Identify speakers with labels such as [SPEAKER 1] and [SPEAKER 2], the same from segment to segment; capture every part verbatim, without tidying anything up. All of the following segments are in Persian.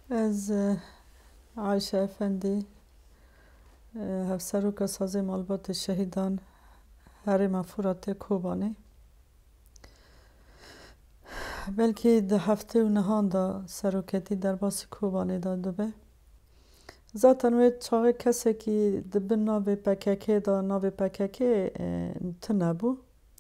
[SPEAKER 1] از عایشه افندی هفسروک سازی مالبات شهیدان هر مفورات کوبانی بلکه ده هفته و نهان دا سروکتی در باس کوبانی داده به ذاتن وید چاقه کسی که دبن ناوی پککه دا ناوی پککه تنبو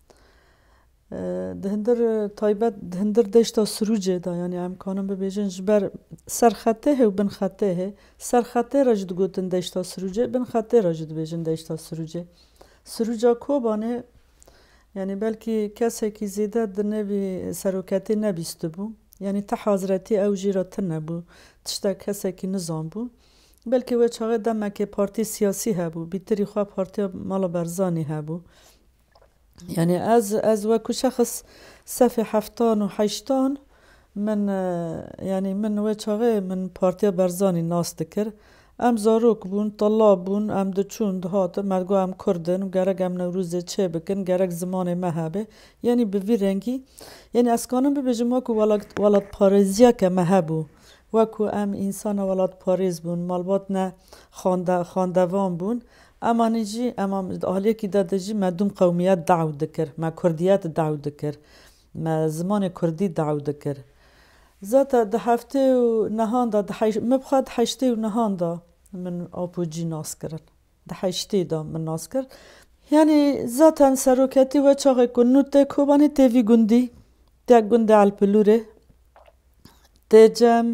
[SPEAKER 1] دهندر تایبت دهندر دشتا سروجه دا یعنی امکانم ببیجن جبر سر خطه و بن خطه سر خطه راجد گوتن دشتا سروجه بن خطه راجد بیجن دشتا سروجه سروجا کوبانه یعنی بلکه کسی که زیده در نوی سروکتی نبیسته بو یعنی تا حضرتی او جیرا تنبو تشتا کسی که نظام بو بلکه و چاقه دمه که پارتی سیاسی هبو بیتری خواه پارتی مالا برزانی هبو یعنی از از وکو شخص صف هفتان و هشتان من یعنی من و چاقه من پارتی برزانی ناس دکر ام زاروک بون طلاب بون ام دچون دهات مرگو ام کردن و گرگ ام نوروز چه بکن گرگ زمان مهبه یعنی به وی رنگی یعنی اسکانم ببیجم وکو ولاد ولاد پارزیا که مهبو وکو ام انسان ولاد پاریز بون مالبات نه خانده خاندوان بون اما نجی اما اهلیه که داده جی مدوم قومیت دعو دکر ما کردیت دعو دکر ما زمان کردی دعو دکر ذاتا ده هفته و نهان دا ده حیش... مبخواد حشته و نهان دا من آپوجی ناس کرن ده حشته دا من ناس کرد یعنی ذاتا سروکتی و چاقه کنو ته کوبانی تیوی گندی ته گنده الپلوره ته جم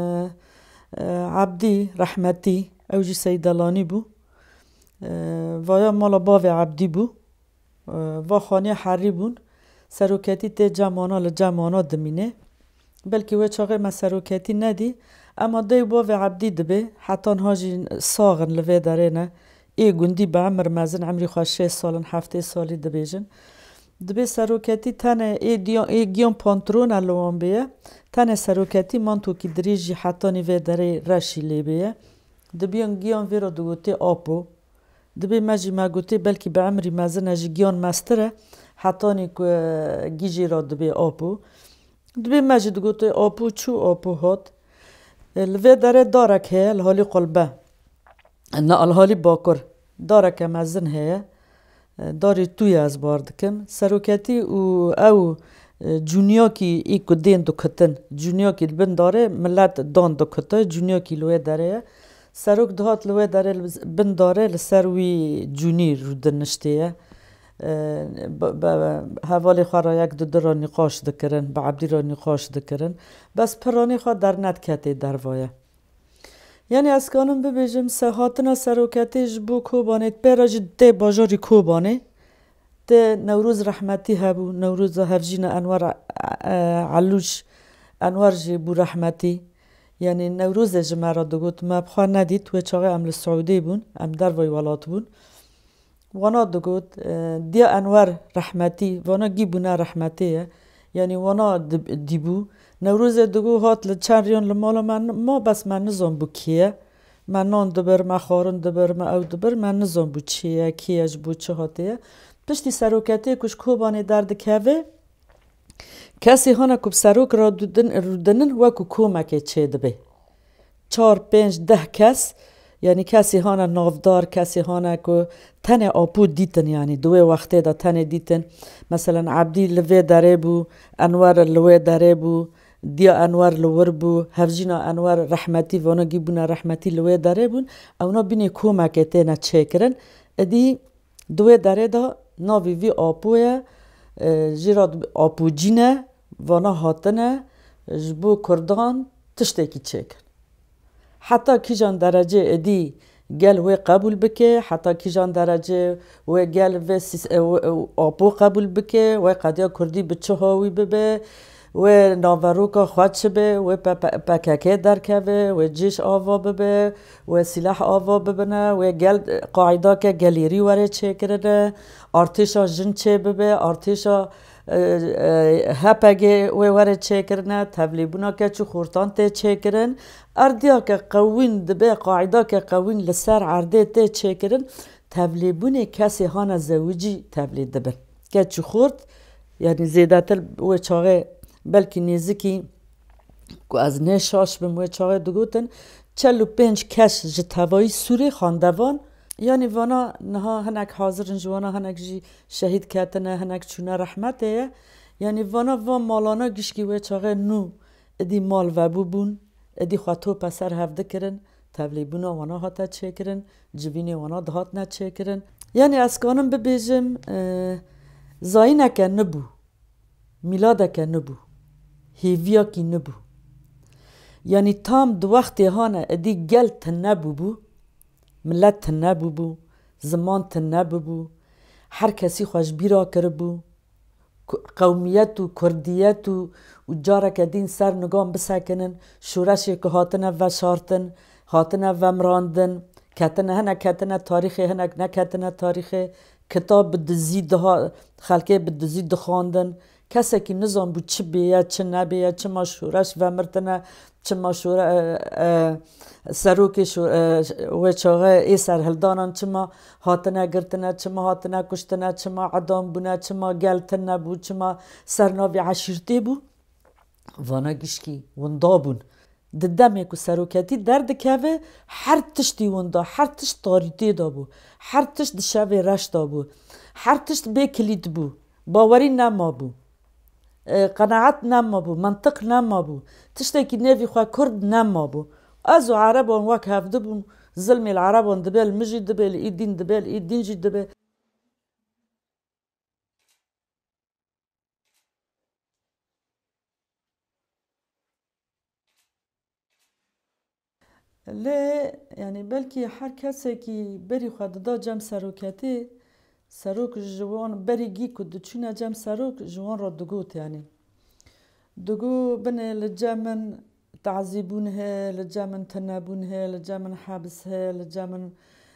[SPEAKER 1] عبدی رحمتی اوجی سیدلانی بو ویا مالا باوی عبدی بو و خانی حری بون سروکتی ته جمانا لجمانا دمینه بلکه و چاقه ما سروکتی ندی اما دی باوی عبدی دبه حتی هاجی ساغن لوی داره نه ای گندی به عمر مزن عمری خواه شه سالن هفته سالی دبیجن دبه سروکتی تنه ای, ای گیون پانترون الوان بیه تنه سروکتی مانتو که دریجی حتی نیوی داره رشی لی بیه دبیان گیون ویرا دوگوتی آپو دبی مجی ما گوتی بلکه به عمری مزن اجی گیان مستره حتی نی گیجی را دبی آپو دبی مجد گوتی آپو چو آپو هات الوی داره دارک هی الحالی قلبه نه الحالی باکر دارک مزن هی داری توی از باردکن سروکتی و او جونیا کی ای کو دین دو کتن جونیا کی بن داره ملت دان دو کته جونیا کی لوی داره سروک دهات لوی داره بن داره لسروی جونی رو دنشتیه حوالی خواه را یک دو در را نقاش دکرن با عبدی را نقاش دکرن بس پرانی خواه در ند کتی در وایه یعنی از کانم ببیجم سهاتنا سروکتیش بو کوبانه پیراج ده باجاری کوبانه ده نوروز رحمتی هبو نوروز هفجین انوار علوش انوار جی بو رحمتی یعنی نوروز جمعه دو گوت ما بخواه ندید و چاقه ام لسعودی بون ام در وی ولات بون وانا دو گوت دیا انوار رحمتی وانا گی بونه رحمتیه یعنی وانا دیبو نوروز دو هات لچند ریان لمالا من ما بس من نزان بو کیه من نان دبر ما خارن دبر ما او دبر من نزان بو چیه کیهش بو چه هاتیه پشتی سروکتی کش کوبانی درد کوه کسی هانا کب سروک را دودنن وکو کومک چه دبه چار پنج ده کس یعنی کسی هانا نافدار کسی هانا که تنه آپو دیتن یعنی دوی وقته دا تنه دیتن مثلا عبدی لوی داره بو انوار لوی داره بو دیا انوار لور بو هفجینا انوار رحمتی وانا گیبونا رحمتی لوی داره بون اونا بینی کومک تینا چه کرن ادی دوی داره دا ناوی وی آپوه جیراد آپو جینه وانا هاتنه جبو کردان تشتکی چه کن حتی کیجان درجه ادی گل و قبول بکه حتی کیجان درجه و گل و آپو قبول بکه و قدیا کردی بچه هاوی ببه و ناوروکا خواد شبه و پککه درکه و جیش آوا ببه و سلاح آوا ببنه و گل قاعده که گلیری وره چه کرده ارتشا جن چه ببه ارتشا هپگه و وره چه کرنه تبلیبونا که چو خورتان ته چه کرن اردیا که قوین دبه قاعده که قوین لسر عرده ته چه کرن تبلیبون کسی هانا زوجی تبلید دبن که چو خورد یعنی زیده تر و چاقه بلکه نیزکی که از نه شاش بموی چاقه دگوتن چل و پنج کش جتوایی سوری خاندوان یعنی وانا نها هنک حاضرن جوانا هنک جی شهید کتنه هنک چونه رحمته یعنی وانا وان مالانا گشکی وی چاقه نو ادی مال و بون ادی خواتو پسر هفته کرن تبلیبونا وانا هاتا چه کرن جوینی وانا دهات نه چه کرن یعنی از کانم ببیجم زاینه که نبو میلاده که نبو هیویا کی نبو یعنی تام دو وقتی هانه ادی گل تنبو بو ملت تنبو بو زمان تنبو بو هر کسی خوش بیرا کربو قومیت و کردیت و جاره که دین سر نگام بسکنن شورشی که هاتنه و شارتن هاتنه و مراندن کتنه هنه کتنه تاریخی هنه نه کتنه تاریخی کتاب بدزی ده خلقه بدزی دخاندن کسی که نظام بود چه بیه چه نبیه چه ما شورش و مرتنه چه ما شور سروک و چاقه ای سرهلدانان چه ما هاتنه گرتنه چه ما هاتنه کشتنه چه ما عدام بونه چه ما گلتنه بود چه ما سرناوی عشیرتی بود وانا گشکی وندا بون ددمه که سروکتی درد که هر تشتی وندا هر تشت تاریتی دا بو هر تشت شوی رش دا بو هر تشت به کلید بو باوری نما بو قناعت نما بو منطق نما بو تشتی که نوی خواه کرد نما بو ازو عربان وک هفده بون ظلم العربان دبال مجی دبال ای دین دبال ای دین جی دبال لی یعنی بلکی هر کسی که بری خود دا جم سروکتی سروک جوان بری گی که دچونه جم سروک جوان را دگوت یعنی دگو بنه لجمن تعذيبون هي لجامن تنابون هي لجامن حابس هي لجامن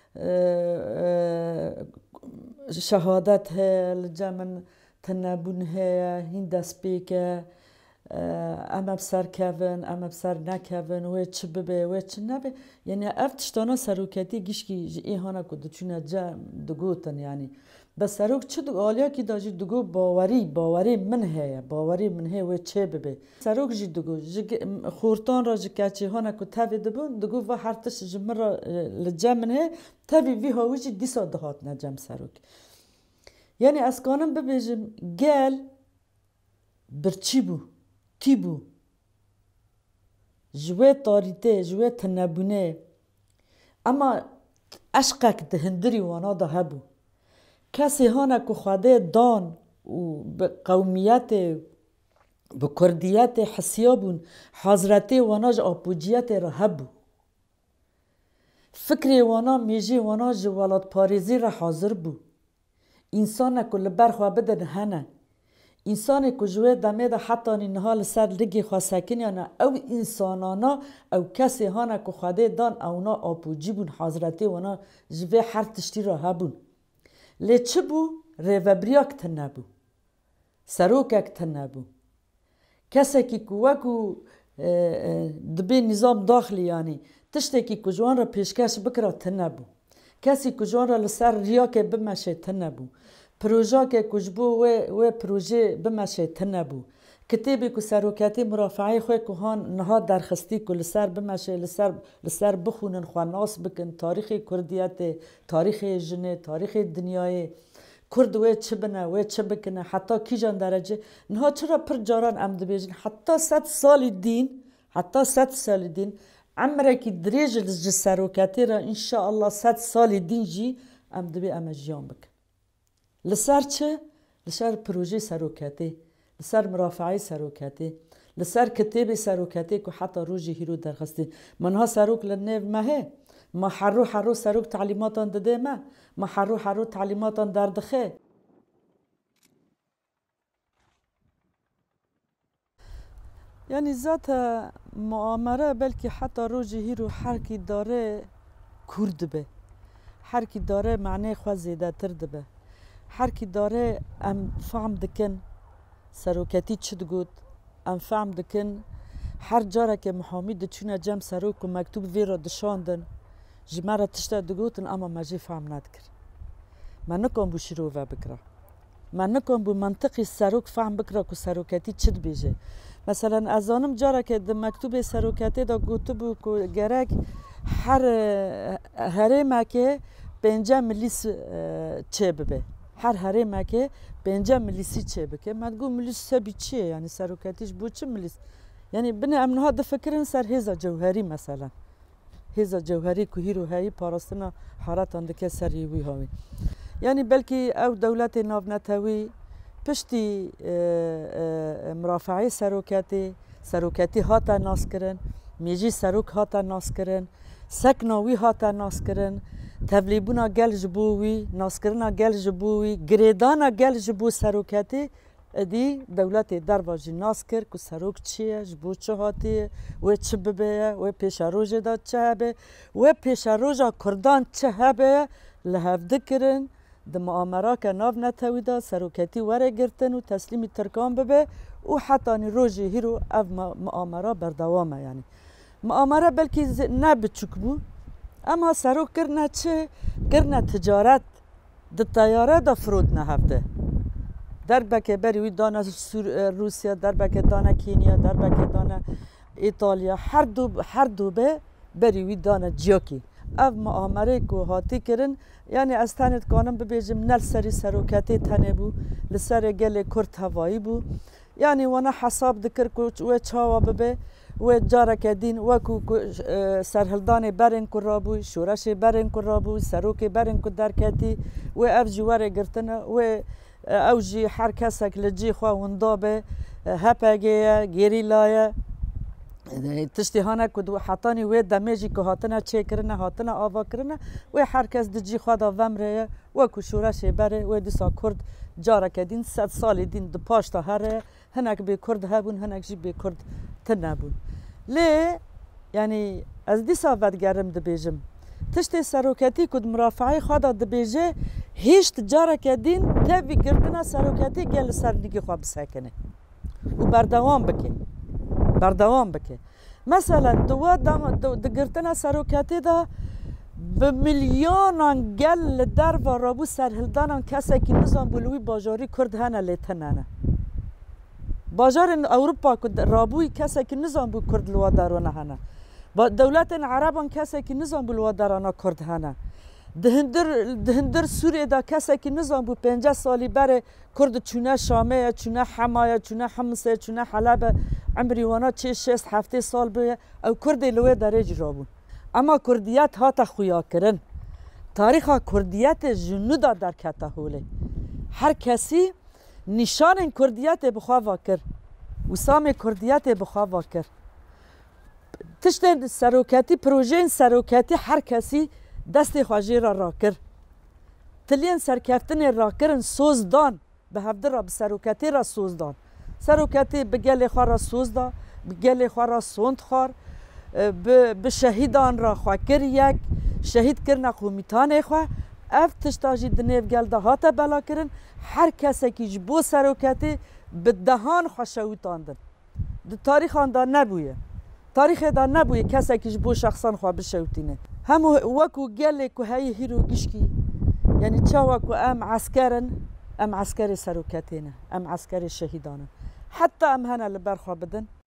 [SPEAKER 1] شهادت هي لجامن تنابون هي هندس بيكا اما بسر كافن اما بسر نكافن و چه ببه و چه نبه يعني افتشتانا سروكتي گشكي ايهانا كده چونه جام دگوتن يعني بس سروک چه دو آلیا کی داشت دگو باوری باوری من هیا باوری من هیا و چه ببه سروک جی دگو خورتان را جکچی ها نکو تابی دبون دگو و هر تش جمر را لجام من هیا تابی وی هاویجی دیسا دهات نجام سروک یعنی از کانم ببیجم گل برچی بو کی بو جوه تاریته جوه تنبونه اما عشقک دهندری وانا ده هبو کسی هانه که خواده دان و به قومیت به کردیت حسیابون حضرتی واناج آپوجیت را هبو فکر وانا میجی وانا جوالات پاریزی را حاضر بو انسان که لبرخوا بدن هنه انسان که جوه دمه ده حتی نهال سر لگی خواه سکن یا نه او انسانانا او کسی هانه که خواده دان اونا آپوجی بون حضرتی وانا جوه هر تشتی را هبون لی چه بو؟ ریوبریاک تنبو سروکک تنبو کسی که کوکو دبی نظام داخلی یعنی تشتی که کجوان را پیشکش بکره تنبو کسی کجوان را لسر ریاک بمشه تنبو پروژه که کجبو و, و پروژه بمشه تنبو کتابی که سروکتی مرافعی خوی که هان نها درخستی که لسر بمشه لسر, لسر بخونن خواناس بکن تاریخ کردیت تاریخ جنه تاریخ دنیای کرد و چه بنه و چه بکنه حتی کی جان درجه نها چرا پر جاران ام دبیجن حتی ست سال دین حتی ست سال دین عمره که دریج لج سروکتی را انشاءالله ست سال دین جی ام دبی ام جیان بکن لسر چه؟ لسر پروژه سروکتی لسر مرافعی سروکتی لسر کتاب سروکتی که حتی روزی هیرو درخستی منها سروک لنیو ماهه ما حرو حرو سروک تعلیماتان داده ما ما حرو حرو تعلیماتان دردخه یعنی ذات معامره بلکه حتی روزی هیرو هر کی داره کرد به هر کی داره معنی خواه زیده تر به هر کی داره ام فهم دکن سروکتی چه دگود ام فهم دکن هر جاره که محامی دچونه جم سروک و مکتوب وی را دشاندن جمعه تشتا دگوتن اما مجی فهم ندکر من نکن بو شروع و بکره من نکن بو منطقی سروک فهم بکره که سروکتی چه بیجه مثلا از آنم جاره که در مکتوب سروکتی دا گوته بو که گرک هر هرمه که پنجه ملیس چه ببه هر هرمه که پنجه ملیسی چه بکه من گو ملیس سبی چیه یعنی سروکتیش بو چه ملیس یعنی بنه امنها ده فکرن سر هزا جوهری مثلا هزا جوهری که هیرو هایی پاراستنا حارتان دکه سری وی هاوی یعنی بلکه او دولت ناونتوی پشتی مرافعی سروکتی سروکتی هاتا ناس کرن میجی سروک هاتا ناس کرن سکناوی هاتا ناس کرن تبلیبونا گل جبوی ناس کرنا گل جبوی گریدانا گل جبو سروکتی دی دولت درواجی ناس کرد که سروک چیه جبو چه هاتیه و چه ببه و پیش روژ دا چه هبه و پیش روژ کردان چه هبه لحفظه کرن ده معامره که ناو نتویده سروکتی وره گرتن و تسلیمی ترکان ببه و حتی روژی هیرو او معامره بردوامه یعنی معامره بلکه نه بچک بو اما سروک کرنه چه کرنه تجارت ده تیاره ده فرود نهفته در بکه بری وی دانه روسیا در بکه دانه کینیا در بکه دانه ایتالیا هر دو هر دو به بری وی دانه جیوکی او معامره که هاتی کرن یعنی از تنت کانم ببیجم نل سری سروکتی تنه بو لسر گل کرد هوایی بو یعنی وانا حساب دکر که و چاوا ببه و جارک دین و که سرهلدان برن که رابوی شورش برن که رابوی سروک برن که درکتی و اف جواره گرتنه و او جی هر کسک لجی خواه وندابه هپگه گریلایه تشتی هانه که حتانی و دمیجی که هاتنه چه کرنه هاتنه آوا کرنه و هر کس دجی خواه دا ومره و که شورش بره و دیسا کرد جارک دین صد سال دین دو پاشتا هره هنک به کرد هبون هنک جی به کرد تنبون لی یعنی از دیسا ودگرم دو بیجم تشتی سروکتی کد مرافعی خواه دا بیجه هیچ جارک دین تبی گرتنا سروکتی گل سرنگی خواه بسکنه و بردوام بکه بردوام بکه مثلا دو دو گرتنا سروکتی دا به میلیونان گل در و رابو سرهلدانان کسی که نظام بلوی باجاری کرد هنه لیتنانه باجار اروپا کد رابوی کسی که نظام بو کرد لوا دارونه هنه با دولت عربان کسی که نظام بلوا دارانه کرد هنه دهندر دهندر سوریه دا کسی که نظام بو پنجاه سالی بره کرد چونه شامه چونه حمایه چونه حمصه چونه حلب عمری وانا چه شست هفته سال بیه او کرد لوی درج رابون اما کردیت ها تا خویا کرن تاریخ کردیت جنودا در کتا هوله هر کسی نشان کردیت بخواه واکر و سام کردیت بخواه واکر تشت سروکتی پروژه سروکتی هر کسی دست خواجی را را کر تلین سرکفتن را کرن سوزدان به هفته را به سروکتی را سوزدان سروکتی به گل خواه را سوزدان به گل خواه را سوند خوار به شهیدان را خواه کر یک شهید کرن قومیتان خواه اف تشتاجی دنیو گل ده هاتا بلا کرن هر کسی که جبو سروکتی به دهان خواه شویتاندن ده تاریخ آن دا نبویه تاریخ دا نبویه کسی که جبو شخصان خواه بشویتینه همو وکو گله که هایی هیرو گشکی یعنی چا وکو ام عسکرن ام عسکر سروکتینه ام عسکر شهیدانه حتی ام هنه لبرخوا بدن